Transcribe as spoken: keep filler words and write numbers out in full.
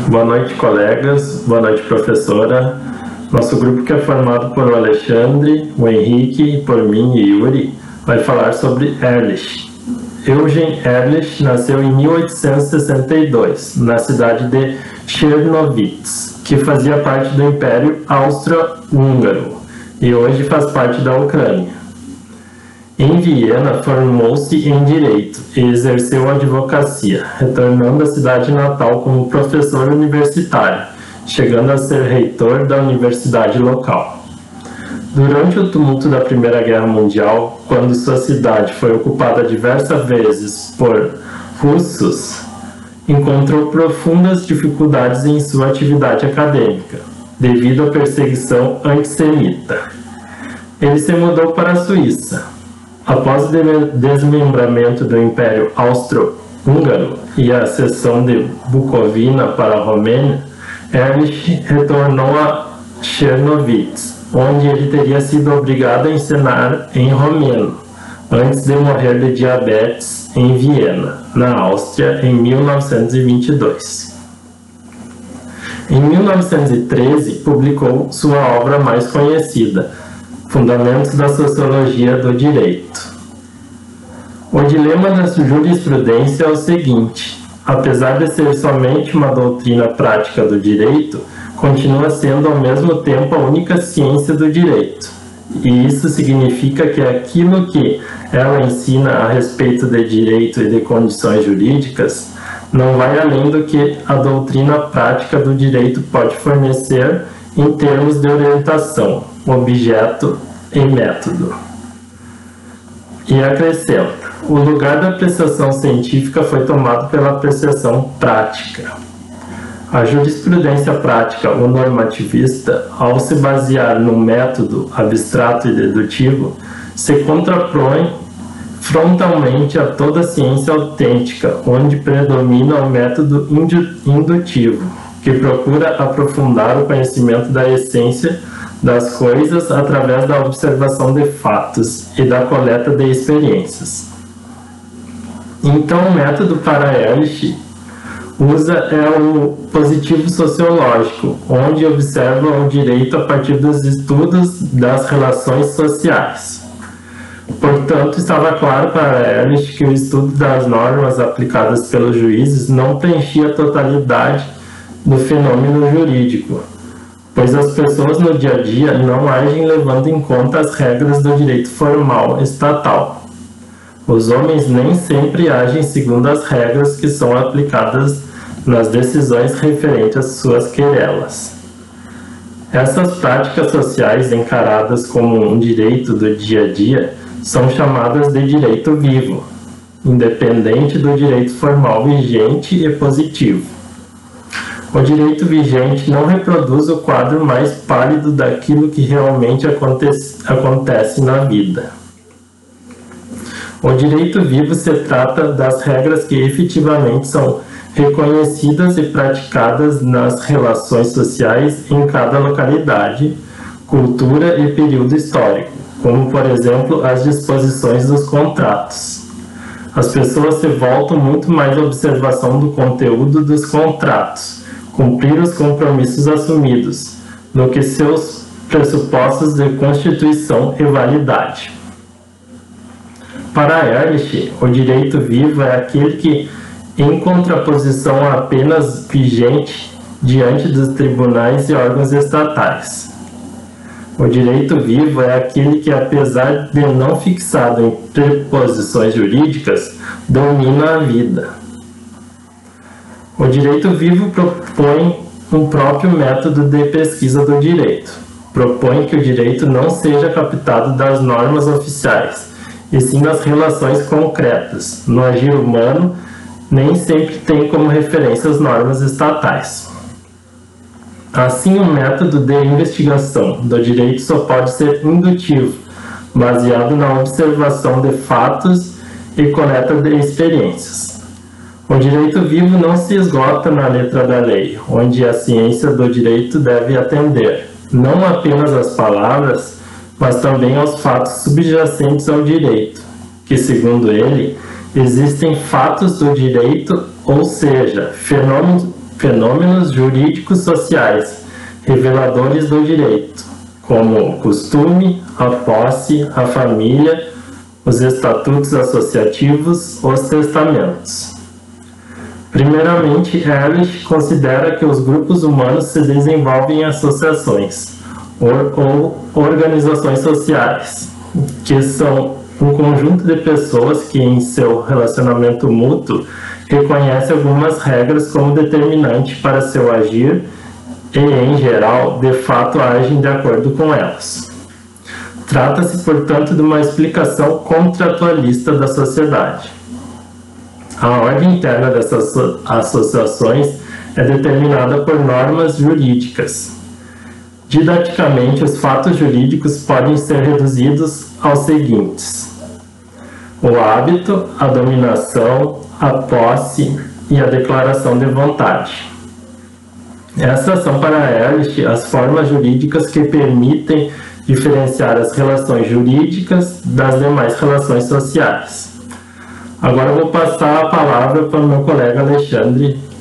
Boa noite, colegas. Boa noite, professora. Nosso grupo, que é formado por o Alexandre, o Henrique, por mim e Yuri, vai falar sobre Ehrlich. Eugen Ehrlich nasceu em mil oitocentos e sessenta e dois, na cidade de Czernowitz, que fazia parte do Império Austro-Húngaro e hoje faz parte da Ucrânia. Em Viena, formou-se em Direito e exerceu a advocacia, retornando à cidade natal como professor universitário, chegando a ser reitor da universidade local. Durante o tumulto da Primeira Guerra Mundial, quando sua cidade foi ocupada diversas vezes por russos, encontrou profundas dificuldades em sua atividade acadêmica, devido à perseguição antissemita. Ele se mudou para a Suíça. Após o desmembramento do Império Austro-Húngaro e a cessão de Bucovina para a Romênia, Ehrlich retornou a Czernowitz, onde ele teria sido obrigado a ensinar em romeno, antes de morrer de diabetes em Viena, na Áustria, em mil novecentos e vinte e dois. Em mil novecentos e treze, publicou sua obra mais conhecida, Fundamentos da Sociologia do Direito. O dilema da jurisprudência é o seguinte: apesar de ser somente uma doutrina prática do direito, continua sendo ao mesmo tempo a única ciência do direito. E isso significa que aquilo que ela ensina a respeito de direito e de condições jurídicas não vai além do que a doutrina prática do direito pode fornecer em termos de orientação, objeto e método. E acrescenta: o lugar da apreciação científica foi tomado pela apreciação prática. A jurisprudência prática ou normativista, ao se basear no método abstrato e dedutivo, se contrapõe frontalmente a toda a ciência autêntica, onde predomina o método indutivo, que procura aprofundar o conhecimento da essência das coisas através da observação de fatos e da coleta de experiências. Então, o método para Ehrlich usa é o positivo sociológico, onde observa o direito a partir dos estudos das relações sociais. Portanto, estava claro para Ehrlich que o estudo das normas aplicadas pelos juízes não preenchia a totalidade do fenômeno jurídico, pois as pessoas no dia a dia não agem levando em conta as regras do direito formal estatal. Os homens nem sempre agem segundo as regras que são aplicadas nas decisões referentes às suas querelas. Essas práticas sociais, encaradas como um direito do dia a dia, são chamadas de direito vivo, independente do direito formal vigente e positivo. O direito vigente não reproduz o quadro mais pálido daquilo que realmente acontece, acontece na vida. O direito vivo se trata das regras que efetivamente são reconhecidas e praticadas nas relações sociais em cada localidade, cultura e período histórico, como, por exemplo, as disposições dos contratos. As pessoas se voltam muito mais à observação do conteúdo dos contratos, cumprir os compromissos assumidos, do que seus pressupostos de constituição e validade. Para Ehrlich, o direito vivo é aquele que, em contraposição à apenas vigente diante dos tribunais e órgãos estatais. O direito vivo é aquele que, apesar de não fixado em preposições jurídicas, domina a vida. O direito vivo propõe um próprio método de pesquisa do direito. Propõe que o direito não seja captado das normas oficiais, e sim das relações concretas. No agir humano, nem sempre tem como referência as normas estatais. Assim, o método de investigação do direito só pode ser indutivo, baseado na observação de fatos e coleta de experiências. O direito vivo não se esgota na letra da lei, onde a ciência do direito deve atender, não apenas às palavras, mas também aos fatos subjacentes ao direito, que, segundo ele, existem fatos do direito, ou seja, fenômenos, fenômenos jurídicos sociais reveladores do direito, como o costume, a posse, a família, os estatutos associativos, os testamentos. Primeiramente, Ehrlich considera que os grupos humanos se desenvolvem em associações ou, ou organizações sociais, que são um conjunto de pessoas que, em seu relacionamento mútuo, reconhece algumas regras como determinante para seu agir e, em geral, de fato agem de acordo com elas. Trata-se, portanto, de uma explicação contratualista da sociedade. A ordem interna dessas associações é determinada por normas jurídicas. Didaticamente, os fatos jurídicos podem ser reduzidos aos seguintes: o hábito, a dominação, a posse e a declaração de vontade. Essas são para Ehrlich as formas jurídicas que permitem diferenciar as relações jurídicas das demais relações sociais. Agora eu vou passar a palavra para o meu colega Alexandre,